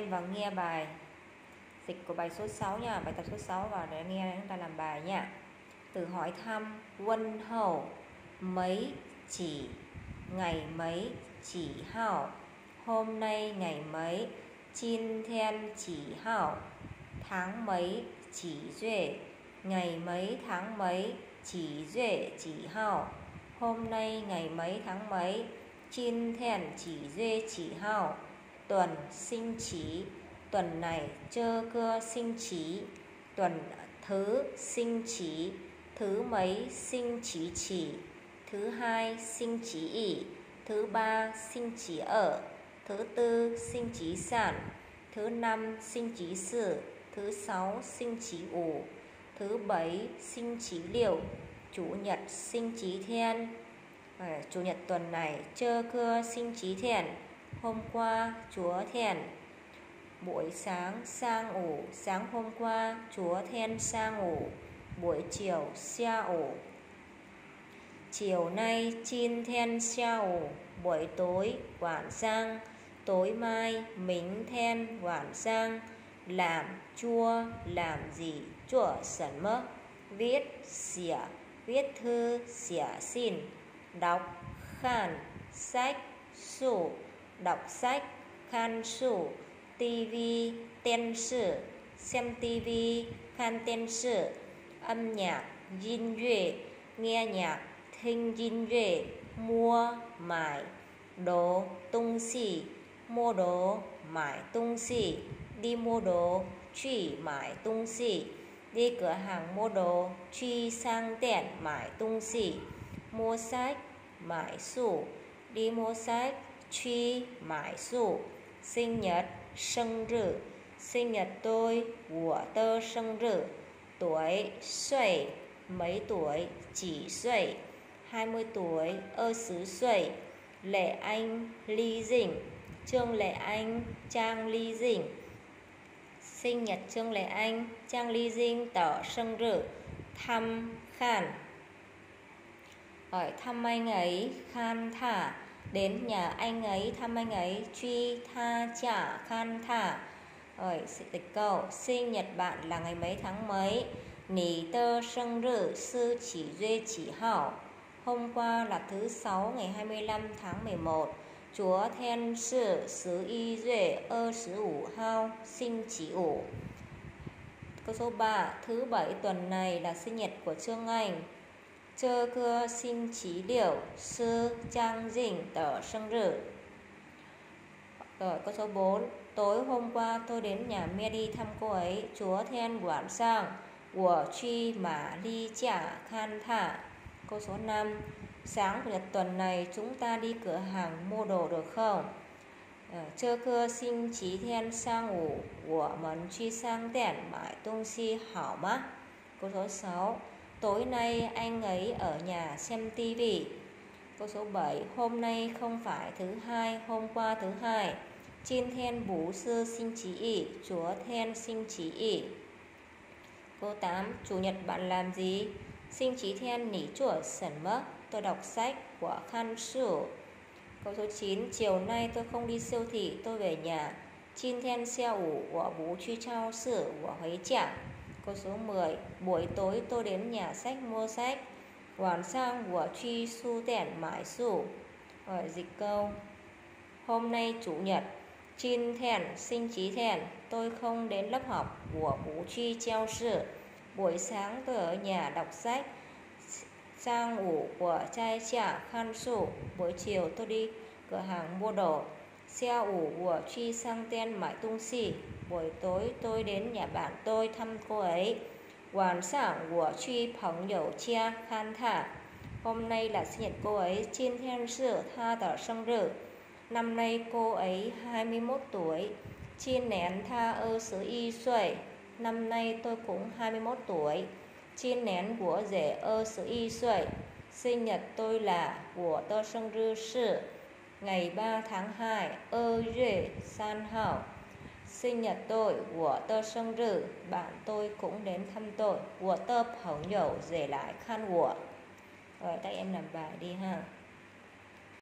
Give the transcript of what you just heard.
xem và nghe bài dịch của bài số 6 nha, bài tập số 6 và để nghe chúng ta làm bài nha. Từ hỏi thăm: Quân hậu mấy chỉ, ngày mấy chỉ hao, hôm nay ngày mấy, Chin thiên chỉ hao, tháng mấy chỉ duệ, ngày mấy tháng mấy, chỉ duệ chỉ hao, hôm nay ngày mấy tháng mấy, Chin thiên chỉ duệ chỉ hao. Tuần sinh chí, tuần này chơ cơ sinh chí, tuần thứ sinh chí, thứ mấy sinh chí chỉ, thứ hai sinh chí ỷ, thứ ba sinh chí ở, thứ tư sinh chí sản, thứ năm sinh chí sự, thứ sáu sinh chí ủ, thứ bảy sinh chí liệu, chủ nhật sinh chí thiên. Chủ nhật tuần này chơ cơ sinh chí thiên, hôm qua chúa thiên. Buổi sáng sang ủ, sáng hôm qua chúa thiên sang ủ, buổi chiều xa ủ. Chiều nay Chin thiên xa ủ, buổi tối晚上, tối mai Minh thiên晚上. Làm chua, làm gì, chua sẩn mơ. Viết xỉa, viết thư xỉa xin. Đọc khan, sách sủ, đọc sách khan sủ. Tivi tiên sử, xem tivi khan tiên sử. Âm nhạc yin yue, nghe nhạc thinh yin yue. Mua mải đồ tung xỉ, mua đồ mải tung xỉ. Đi mua đồ truy mải tung xỉ, đi cửa hàng mua đồ truy sang tiện mải tung xỉ. Mua sách mải sủ, đi mua sách truy mải sủ. Sinh nhật sinh rự, sinh nhật tôi của tơ sinh rự. Tuổi xuẩy, mấy tuổi, chỉ xuẩy, 20 tuổi, 20 xuẩy. Lệ anh ly dĩnh, Trương Lệ Anh, Trang ly dĩnh. Sinh nhật Trương Lệ Anh, Trang ly dĩnh tờ sinh rự. Thăm khan, hỏi thăm anh ấy, khan thả, đến nhà anh ấy thăm anh ấy. Truy tha trả khan thả. Rồi dịch câu: sinh nhật bạn là ngày mấy tháng mấy? Nì tơ sinh rự sư chỉ duy chỉ hảo, hôm qua là thứ 6 ngày 25 tháng 11. Chúa thiên sự sứ y duệ 25 hao sinh chỉ ủ. Câu số 3: thứ 7 tuần này là sinh nhật của Trương Anh. Chơ cơ sinh chí liệu sư Trang dĩnh tờ sinh rự. Rồi câu số 4: tối hôm qua tôi đến nhà Mary thăm cô ấy. Chúa thiên晚上我去玛丽家看她. Câu số 5: sáng chủ nhật tuần này chúng ta đi cửa hàng mua đồ được không? Chơ cơ sinh chí thiên sang ủ, của mình truy sang tiện mãi tung si hảo má. Câu số 6: tối nay anh ấy ở nhà xem tivi. Câu số 7: hôm nay không phải thứ hai, hôm qua thứ hai. Chin thiên bú sư sinh chí ỷ, chúa thiên sinh chí ỷ. Câu 8: chủ nhật bạn làm gì? Sinh chí thiên nỉ chủa sẩn mất, tôi đọc sách của khan sử. Câu số 9: chiều nay tôi không đi siêu thị, tôi về nhà. Chin thiên xe ủ, của bú truy trao sử, của huế trả. Câu số 10: buổi tối tôi đến nhà sách mua sách.晚上của truy su tẻn mãi sủ. Rồi dịch câu: hôm nay chủ nhật, Chin thèn sinh chí thèn, tôi không đến lớp học của bú truy treo sử. Buổi sáng tôi ở nhà đọc sách. Sang ủ của trai trả khan sủ, buổi chiều tôi đi cửa hàng mua đồ. Xe ủ của truy sang tên mãi tung xỉ, buổi tối tôi đến nhà bạn tôi thăm cô ấy.晚上của truy phóng dầu chia khan thả, hôm nay là sinh nhật cô ấy. Chin thiên sự tha tờ sinh rự, năm nay cô ấy 21 tuổi. Chin nén tha ơ sứ y xuẩy, năm nay tôi cũng 21 tuổi. Chin nén của rể ơ sứ y xuẩy, sinh nhật tôi là của tơ sinh rư sự, ngày 3 tháng 2 ơ duệ san hảo. Sinh nhật tôi của tơ sinh rự, bạn tôi cũng đến thăm tôi. Của tơ phỏng dầu rể lại khan của. Rồi các em làm bài đi ha.